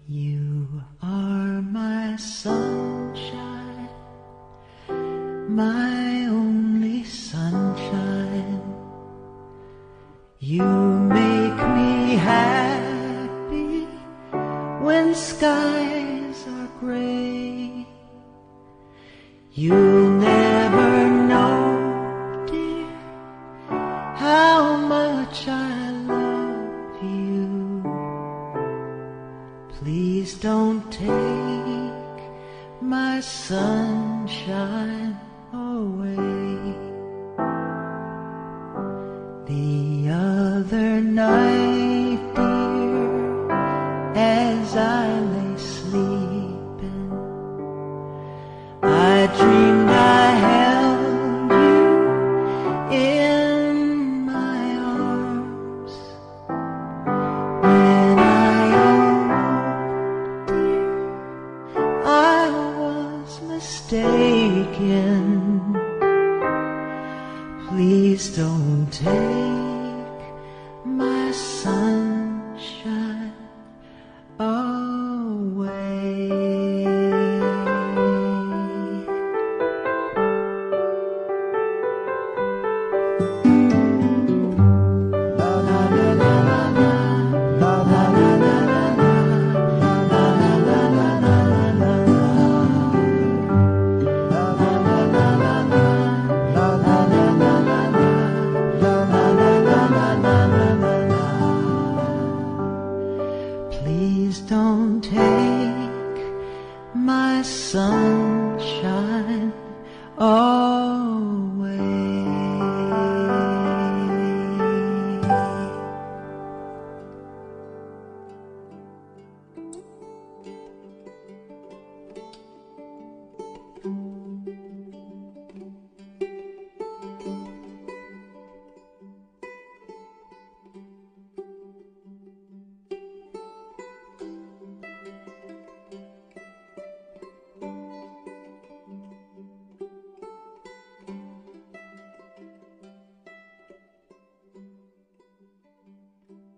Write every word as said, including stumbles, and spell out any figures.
You are my sunshine, my only sunshine. You make me happy when skies are gray. You'll never know, dear, how much I love you. Please don't take my sunshine away. The other night, dear, as I lay sleeping, I dreamed I held you in my arms. When I awoke, dear, I was mistaken. Please don't take my sunshine away. Please don't take my sunshine away.